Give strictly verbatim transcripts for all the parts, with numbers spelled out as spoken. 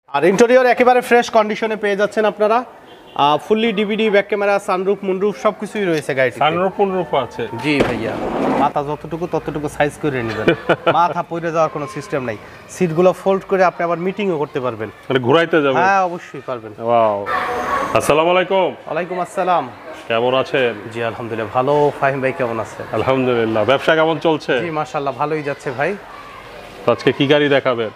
আর interior একেবারে fresh কন্ডিশনে পেয়ে যাচ্ছেন আপনারা। Fully DVD, back camera, sunroof, moonroof সবকিছুই রয়েছে গাড়িতে। সানরুফ মুনরুফ আছে? জি ভাইয়া, মাথা যতটুকু ততটুকু সাইজ করে নেবেন। মাথা পড়ে যাওয়ার কোনো সিস্টেম নাই। সিটগুলো ফোল্ড করে আপনি আবার মিটিংও করতে পারবেন, মানে ঘুরাইতে যাবেন? হ্যাঁ অবশ্যই পারবেন। ওয়াও, আসসালামু আলাইকুম। ওয়ালাইকুম আসসালাম। কেমন আছেন? জি আলহামদুলিল্লাহ ভালো। ফাহিম ভাই কেমন আছেন? আলহামদুলিল্লাহ। ব্যবসা কেমন চলছে? জি মাশাআল্লাহ ভালোই যাচ্ছে ভাই। তো আজকে কি গাড়ি দেখাবেন?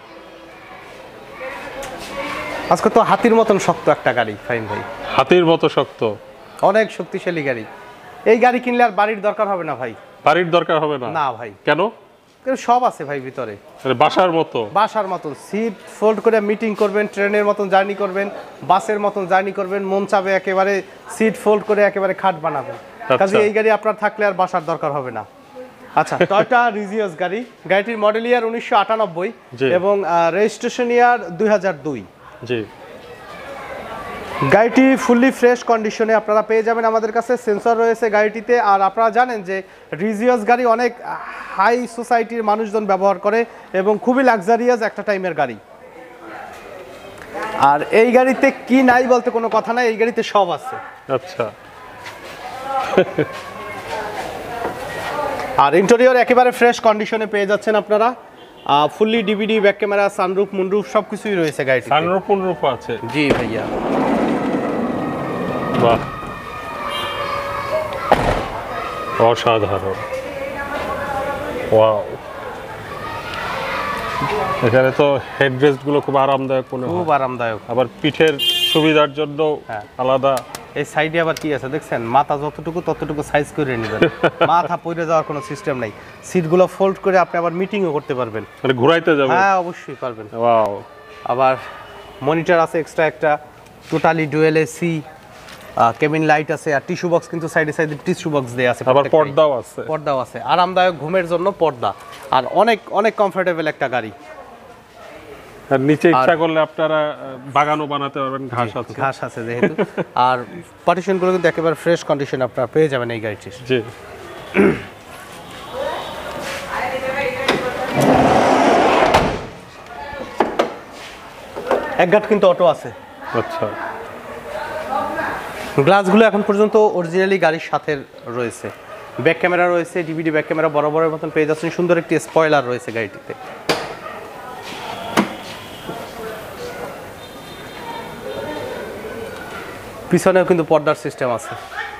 আজকে তো হাতির মতন শক্ত একটা গাড়ি ফাহিম ভাই। হাতির মতো শক্ত? অনেক শক্তিশালী গাড়ি। এই গাড়ি কিনলে আর বাড়ির দরকার হবে না ভাই। বাড়ির দরকার হবে না? না ভাই। কেন? সব আছে ভাই ভিতরে, বাসার মতো? বাসার মতন সিট ফোল্ড করে মিটিং করবেন, ট্রেনের মতন জার্নি করবেন, বাসের মতন জার্নি করবেন, মন চাবে একেবারে সিট ফোল্ড করে একেবারে খাট বানাবেন। কাজে এই গাড়ি আপনার থাকলে আর বাসার দরকার হবে না। আচ্ছা, টয়োটা রিজিয়াস গাড়ি। গাড়িটির মডেল ইয়ার উনিশশো আটানব্বই এবং রেজিস্ট্রেশন ইয়ার দুই হাজার দুই। জি, গাড়িটি ফুললি ফ্রেশ কন্ডিশনে আপনারা পেয়ে যাবেন আমাদের কাছে। সেন্সর রয়েছে গাড়িটিতে। আর আপনারা জানেন যে রিজিয়াস গাড়ি অনেক হাই সোসাইটির মানুষজন ব্যবহার করে এবং খুবই লাক্সারিয়াস একটা টাইমের গাড়ি। আর এই গাড়িতে কি নাই বলতে কোনো কথা নাই, এই গাড়িতে সব আছে। আচ্ছা। আর ইন্টেরিয়র একেবারে ফ্রেশ কন্ডিশনে পেয়ে যাচ্ছেন আপনারা। Fully DVD, back camera, sunroof, moonroof সবকিছুই রয়েছে গাড়িতে। সানরুফ মুনরুফ আছে? জি ভাইয়া। বাহ, অসাধারণ। ওয়াও, এখানে তো হেডরেস্ট গুলো খুব আরামদায়ক মনে হয়। খুব আরামদায়ক। আবার পিঠের সুবিধার জন্য আলাদা। এই সাইডে আবার কি আছে দেখছেন? মাথা যতটুকু ততটুকু সাইজ করে নেবেন। মাথা পড়ে যাওয়ার কোনো সিস্টেম নাই। সিটগুলো ফোল্ড করে আপনি আবার মিটিংও করতে পারবেন, মানে ঘুরাইতে যাবেন? হ্যাঁ অবশ্যই পারবেন। ওয়াও। আবার মনিটর আছে এক্সট্রা একটা, totally dual AC, cabin light আছে। আর টিস্যু বক্স কিন্তু সাইডে সাইডে টিস্যু বক্স দেয়া আছে। আবার পর্দাও আছে? পর্দাও আছে, আরামদায়ক ঘুমের জন্য পর্দা। আর অনেক অনেক কমফোর্টেবল একটা গাড়ি। আর নিচে ইচ্ছা করলে আপনারা বাগানও বানাতে পারবেন, ঘাস আছে। ঘাস আছে যেহেতু। আর পার্টিশনগুলো কিন্তু একেবারে ফ্রেশ কন্ডিশনে আপনারা পেয়ে যাবেন এই গাড়িটির। জি। এক গাট কিন্তু অটো আছে। আচ্ছা। গ্লাসগুলো এখন পর্যন্ত অরিজিনালি গাড়ির সাথে রয়েছে। ব্যাক ক্যামেরা রয়েছে, ডিভিডি ব্যাক ক্যামেরা বরাবরের মতন পেয়ে যাচ্ছেন। সুন্দর একটি স্পয়লার রয়েছে গাড়িটিতে। পিছনেও কিন্তু পর্দার সিস্টেম আছে।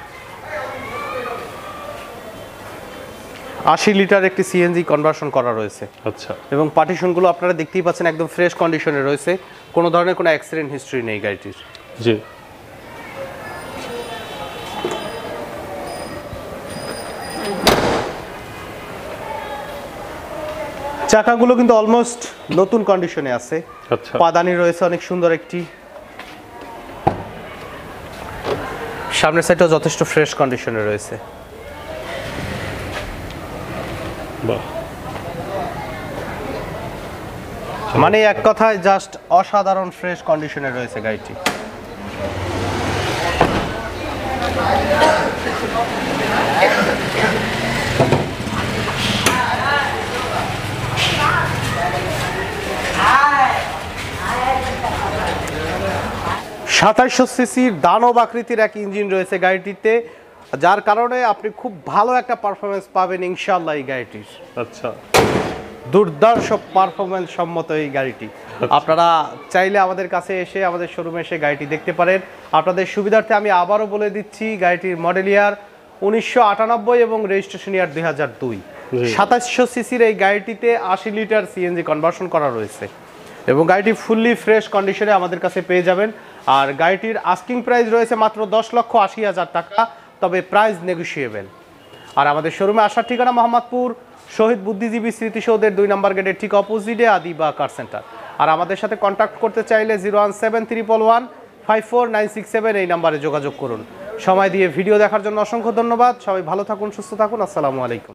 আশি লিটার একটি সিএনজি কনভার্সন করা রয়েছে। আচ্ছা। এবং পার্টিশনগুলো আপনারা দেখতেই পাচ্ছেন একদম ফ্রেশ কন্ডিশনে রয়েছে। কোনো ধরনের কোনো অ্যাক্সিডেন্ট হিস্ট্রি নেই গাড়িটির। জি। চাকাগুলো কিন্তু অলমোস্ট নতুন কন্ডিশনে আছে। আচ্ছা। পাদানি রয়েছে অনেক সুন্দর একটি। সামনের সাইডটাও যথেষ্ট ফ্রেশ কন্ডিশনে রয়েছে। বাহ, মানে এক কথায় জাস্ট অসাধারণ ফ্রেশ কন্ডিশনে রয়েছে গাড়িটি। সাতাইশশো সিসির দানব আকৃতির এক ইঞ্জিন রয়েছে গাড়িটিতে, যার কারণে আপনি খুব ভালো একটা পারফরমেন্স পাবেন ইনশাআল্লাহ এই গাড়িটির। আচ্ছা। দুর্দার্শ পারফরমেন্স সম্মত এই গাড়িটি। আপনারা চাইলে আমাদের কাছে এসে, আমাদের শোরুমে এসে গাড়িটি দেখতে পারেন। আপনাদের সুবিধার্থে আমি আবারও বলে দিচ্ছি, গাড়িটির মডেল ইয়ার উনিশশো আটানব্বই এবং রেজিস্ট্রেশন ইয়ার দুই হাজার দুই। সাতাইশশো সিসির এই গাড়িটিতে আশি লিটার সিএনজি কনভার্সন করা রয়েছে এবং গাড়িটি ফুললি ফ্রেশ কন্ডিশনে আমাদের কাছে পেয়ে যাবেন। আর গাড়িটির আস্কিং প্রাইস রয়েছে মাত্র দশ লক্ষ আশি হাজার টাকা, তবে প্রাইস নেগোশিয়েবল। আর আমাদের শোরুমে আসার ঠিকানা মোহাম্মদপুর শহীদ বুদ্ধিজীবী স্মৃতিসৌধের দুই নম্বর গেটের ঠিক অপোজিটে আদিবা কার সেন্টার। আর আমাদের সাথে কন্ট্যাক্ট করতে চাইলে zero one seven triple one five four nine six seven এই নাম্বারে যোগাযোগ করুন। সময় দিয়ে ভিডিও দেখার জন্য অসংখ্য ধন্যবাদ। সবাই ভালো থাকুন, সুস্থ থাকুন। আসসালামু আলাইকুম।